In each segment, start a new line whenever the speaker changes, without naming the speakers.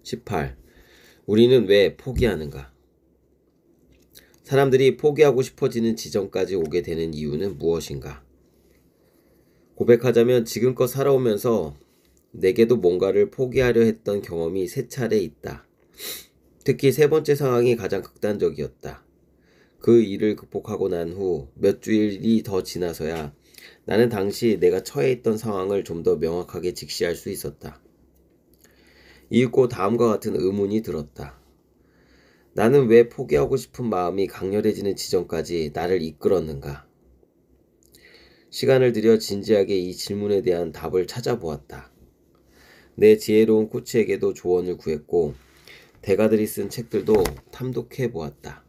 18. 우리는 왜 포기하는가? 사람들이 포기하고 싶어지는 지점까지 오게 되는 이유는 무엇인가? 고백하자면 지금껏 살아오면서 내게도 뭔가를 포기하려 했던 경험이 3차례 있다. 특히 3번째 상황이 가장 극단적이었다. 그 일을 극복하고 난 후 몇 주일이 더 지나서야 나는 당시 내가 처해 있던 상황을 좀 더 명확하게 직시할 수 있었다. 이윽고 다음과 같은 의문이 들었다. 나는 왜 포기하고 싶은 마음이 강렬해지는 지점까지 나를 이끌었는가? 시간을 들여 진지하게 이 질문에 대한 답을 찾아보았다. 내 지혜로운 코치에게도 조언을 구했고 대가들이 쓴 책들도 탐독해 보았다.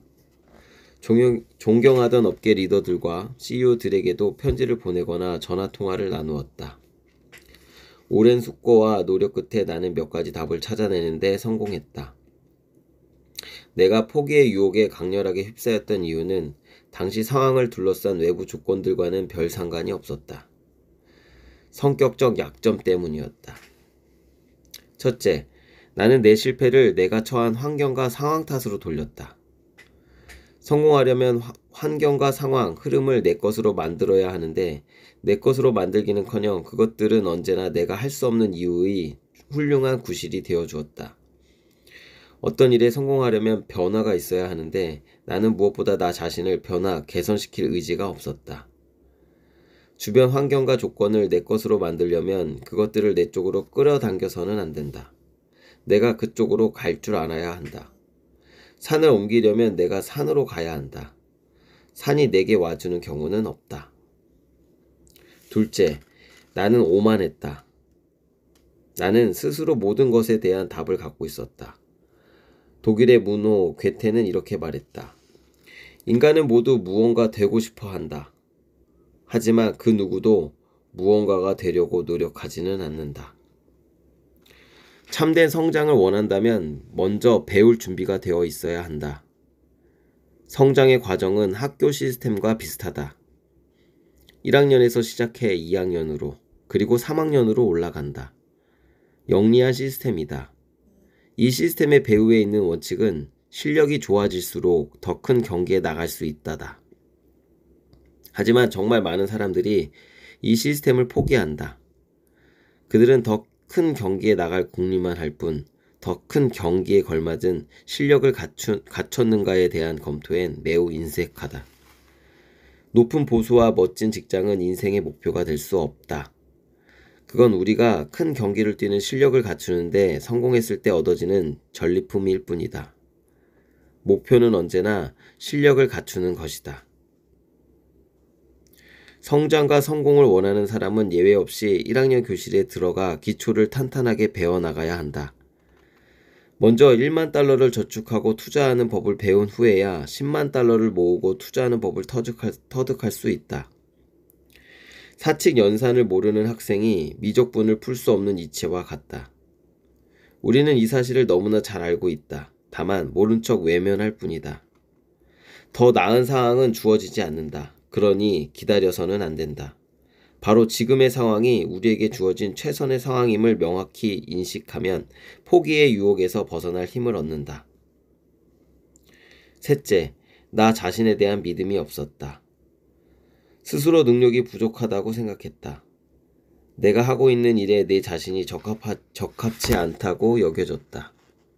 존경하던 업계 리더들과 CEO들에게도 편지를 보내거나 전화통화를 나누었다. 오랜 숙고와 노력 끝에 나는 몇 가지 답을 찾아내는데 성공했다. 내가 포기의 유혹에 강렬하게 휩싸였던 이유는 당시 상황을 둘러싼 외부 조건들과는 별 상관이 없었다. 성격적 약점 때문이었다. 첫째, 나는 내 실패를 내가 처한 환경과 상황 탓으로 돌렸다. 성공하려면 환경과 상황, 흐름을 내 것으로 만들어야 하는데 내 것으로 만들기는커녕 그것들은 언제나 내가 할 수 없는 이유의 훌륭한 구실이 되어 주었다. 어떤 일에 성공하려면 변화가 있어야 하는데 나는 무엇보다 나 자신을 변화, 개선시킬 의지가 없었다. 주변 환경과 조건을 내 것으로 만들려면 그것들을 내 쪽으로 끌어당겨서는 안 된다. 내가 그쪽으로 갈 줄 알아야 한다. 산을 옮기려면 내가 산으로 가야 한다. 산이 내게 와주는 경우는 없다. 둘째, 나는 오만했다. 나는 스스로 모든 것에 대한 답을 갖고 있었다. 독일의 문호 괴테는 이렇게 말했다. 인간은 모두 무언가 되고 싶어 한다. 하지만 그 누구도 무언가가 되려고 노력하지는 않는다. 참된 성장을 원한다면 먼저 배울 준비가 되어 있어야 한다. 성장의 과정은 학교 시스템과 비슷하다. 1학년에서 시작해 2학년으로 그리고 3학년으로 올라간다. 영리한 시스템이다. 이 시스템의 배후에 있는 원칙은 실력이 좋아질수록 더 큰 경기에 나갈 수 있다다. 하지만 정말 많은 사람들이 이 시스템을 포기한다. 그들은 더 큰 경기에 나갈 궁리만 할 뿐 더 큰 경기에 걸맞은 실력을 갖췄는가에 대한 검토엔 매우 인색하다. 높은 보수와 멋진 직장은 인생의 목표가 될 수 없다. 그건 우리가 큰 경기를 뛰는 실력을 갖추는데 성공했을 때 얻어지는 전리품일 뿐이다. 목표는 언제나 실력을 갖추는 것이다. 성장과 성공을 원하는 사람은 예외 없이 1학년 교실에 들어가 기초를 탄탄하게 배워나가야 한다. 먼저 1만 달러를 저축하고 투자하는 법을 배운 후에야 10만 달러를 모으고 투자하는 법을 터득할 수 있다. 사칙 연산을 모르는 학생이 미적분을 풀 수 없는 이체와 같다. 우리는 이 사실을 너무나 잘 알고 있다. 다만 모른 척 외면할 뿐이다. 더 나은 상황은 주어지지 않는다. 그러니 기다려서는 안 된다. 바로 지금의 상황이 우리에게 주어진 최선의 상황임을 명확히 인식하면 포기의 유혹에서 벗어날 힘을 얻는다. 셋째, 나 자신에 대한 믿음이 없었다. 스스로 능력이 부족하다고 생각했다. 내가 하고 있는 일에 내 자신이 적합치 않다고 여겼다.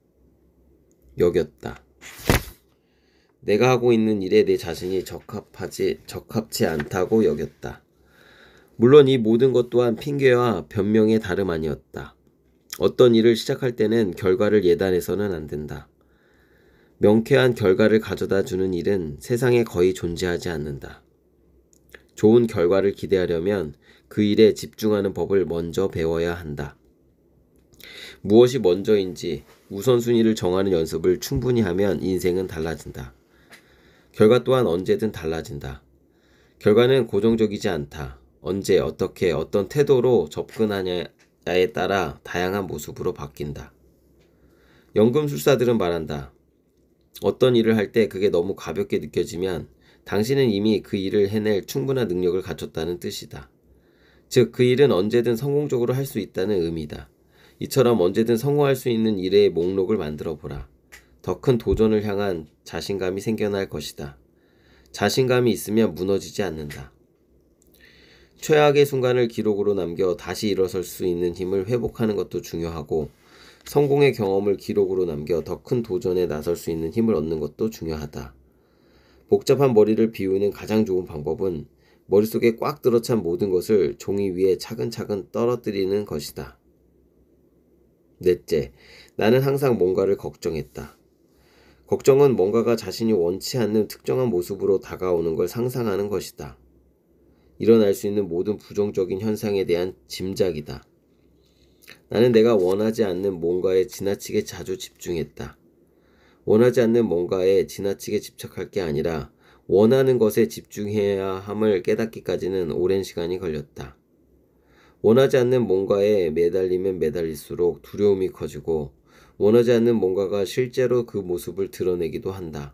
내가 하고 있는 일에 내 자신이 적합치 않다고 여겼다. 물론 이 모든 것 또한 핑계와 변명의 다름 아니었다. 어떤 일을 시작할 때는 결과를 예단해서는 안 된다. 명쾌한 결과를 가져다 주는 일은 세상에 거의 존재하지 않는다. 좋은 결과를 기대하려면 그 일에 집중하는 법을 먼저 배워야 한다. 무엇이 먼저인지 우선순위를 정하는 연습을 충분히 하면 인생은 달라진다. 결과 또한 언제든 달라진다. 결과는 고정적이지 않다. 언제, 어떻게, 어떤 태도로 접근하냐에 따라 다양한 모습으로 바뀐다. 연금술사들은 말한다. 어떤 일을 할 때 그게 너무 가볍게 느껴지면 당신은 이미 그 일을 해낼 충분한 능력을 갖췄다는 뜻이다. 즉, 그 일은 언제든 성공적으로 할 수 있다는 의미다. 이처럼 언제든 성공할 수 있는 일의 목록을 만들어 보라. 더 큰 도전을 향한 자신감이 생겨날 것이다. 자신감이 있으면 무너지지 않는다. 최악의 순간을 기록으로 남겨 다시 일어설 수 있는 힘을 회복하는 것도 중요하고, 성공의 경험을 기록으로 남겨 더 큰 도전에 나설 수 있는 힘을 얻는 것도 중요하다. 복잡한 머리를 비우는 가장 좋은 방법은 머릿속에 꽉 들어찬 모든 것을 종이 위에 차근차근 떨어뜨리는 것이다. 넷째, 나는 항상 뭔가를 걱정했다. 걱정은 뭔가가 자신이 원치 않는 특정한 모습으로 다가오는 걸 상상하는 것이다. 일어날 수 있는 모든 부정적인 현상에 대한 짐작이다. 나는 내가 원하지 않는 뭔가에 지나치게 자주 집중했다. 원하지 않는 뭔가에 지나치게 집착할 게 아니라 원하는 것에 집중해야 함을 깨닫기까지는 오랜 시간이 걸렸다. 원하지 않는 뭔가에 매달리면 매달릴수록 두려움이 커지고, 원하지 않는 뭔가가 실제로 그 모습을 드러내기도 한다.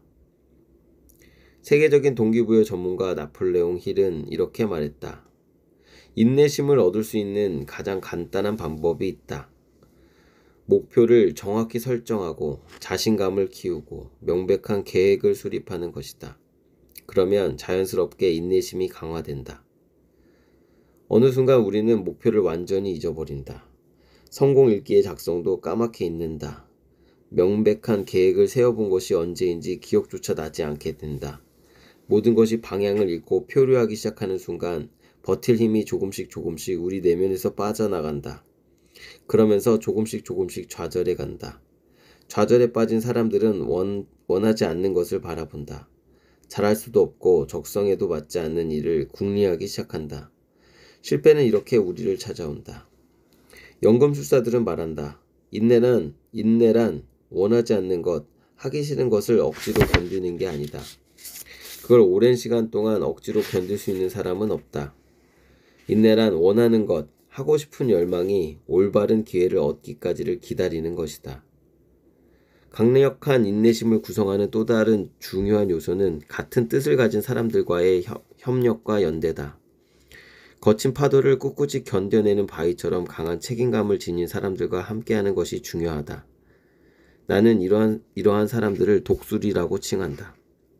세계적인 동기부여 전문가 나폴레옹 힐은 이렇게 말했다. 인내심을 얻을 수 있는 가장 간단한 방법이 있다. 목표를 정확히 설정하고 자신감을 키우고 명백한 계획을 수립하는 것이다. 그러면 자연스럽게 인내심이 강화된다. 어느 순간 우리는 목표를 완전히 잊어버린다. 성공 일기의 작성도 까맣게 잊는다. 명백한 계획을 세워본 것이 언제인지 기억조차 나지 않게 된다. 모든 것이 방향을 잃고 표류하기 시작하는 순간 버틸 힘이 조금씩 우리 내면에서 빠져나간다. 그러면서 조금씩 좌절해 간다. 좌절에 빠진 사람들은 원하지 않는 것을 바라본다. 잘할 수도 없고 적성에도 맞지 않는 일을 궁리하기 시작한다. 실패는 이렇게 우리를 찾아온다. 연금술사들은 말한다. 인내란 원하지 않는 것, 하기 싫은 것을 억지로 견디는 게 아니다. 그걸 오랜 시간 동안 억지로 견딜 수 있는 사람은 없다. 인내란 원하는 것, 하고 싶은 열망이 올바른 기회를 얻기까지를 기다리는 것이다. 강력한 인내심을 구성하는 또 다른 중요한 요소는 같은 뜻을 가진 사람들과의 협력과 연대다. 거친 파도를 꿋꿋이 견뎌내는 바위처럼 강한 책임감을 지닌 사람들과 함께하는 것이 중요하다. 나는 이러한 사람들을 독수리라고 칭한다.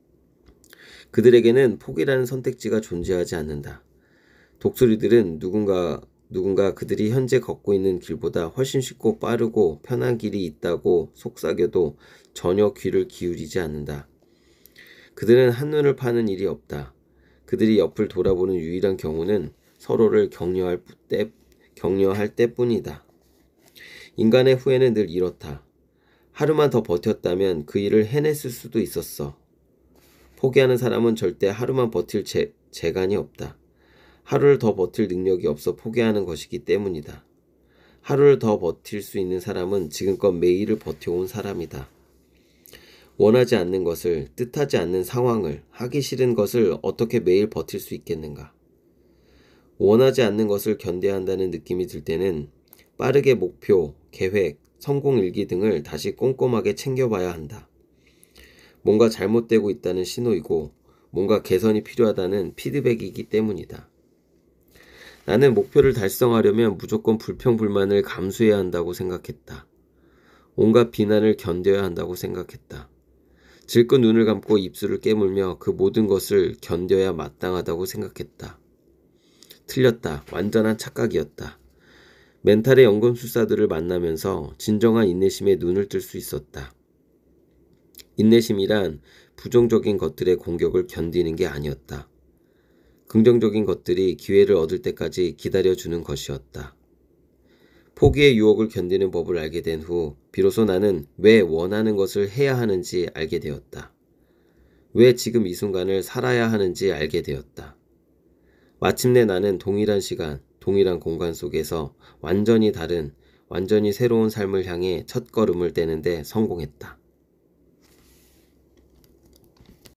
그들에게는 포기라는 선택지가 존재하지 않는다. 독수리들은 누군가 그들이 현재 걷고 있는 길보다 훨씬 쉽고 빠르고 편한 길이 있다고 속삭여도 전혀 귀를 기울이지 않는다. 그들은 한눈을 파는 일이 없다. 그들이 옆을 돌아보는 유일한 경우는 서로를 격려할 때뿐이다. 인간의 후회는 늘 이렇다. 하루만 더 버텼다면 그 일을 해냈을 수도 있었어. 포기하는 사람은 절대 하루만 버틸 재간이 없다. 하루를 더 버틸 능력이 없어 포기하는 것이기 때문이다. 하루를 더 버틸 수 있는 사람은 지금껏 매일을 버텨온 사람이다. 원하지 않는 것을, 뜻하지 않는 상황을, 하기 싫은 것을 어떻게 매일 버틸 수 있겠는가? 원하지 않는 것을 견뎌야 한다는 느낌이 들 때는 빠르게 목표, 계획, 성공일기 등을 다시 꼼꼼하게 챙겨봐야 한다. 뭔가 잘못되고 있다는 신호이고 뭔가 개선이 필요하다는 피드백이기 때문이다. 나는 목표를 달성하려면 무조건 불평불만을 감수해야 한다고 생각했다. 온갖 비난을 견뎌야 한다고 생각했다. 질끈 눈을 감고 입술을 깨물며 그 모든 것을 견뎌야 마땅하다고 생각했다. 틀렸다. 완전한 착각이었다. 멘탈의 연금술사들을 만나면서 진정한 인내심에 눈을 뜰 수 있었다. 인내심이란 부정적인 것들의 공격을 견디는 게 아니었다. 긍정적인 것들이 기회를 얻을 때까지 기다려주는 것이었다. 포기의 유혹을 견디는 법을 알게 된 후 비로소 나는 왜 원하는 것을 해야 하는지 알게 되었다. 왜 지금 이 순간을 살아야 하는지 알게 되었다. 마침내 나는 동일한 시간, 동일한 공간 속에서 완전히 다른, 완전히 새로운 삶을 향해 첫걸음을 떼는데 성공했다.